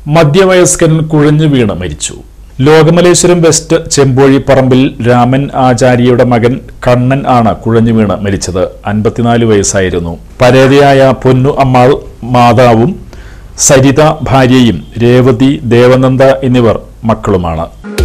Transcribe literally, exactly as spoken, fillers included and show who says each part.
Speaker 1: മധ്യവയസ്കൻ കുഴഞ്ഞു വീണ് മരിച്ചു. ലോകമലേശ്വരം വെസ്റ്റ് ചെമ്പോഴിപ്പറമ്പിൽ രാമൻ ആചാര്യയുടെ മകൻ കണ്ണൻ ആണ് കുഴഞ്ഞു വീണ് മരിച്ചത്. അൻപത്തിനാല് വയസ്സായിരുന്നു. പരേതയായ പൊന്നു അമ്മാൾ മാതാവും സരിത ഭാര്യയും രേവതി ദേവനന്ദ എന്നിവർ മക്കളുമാണ്.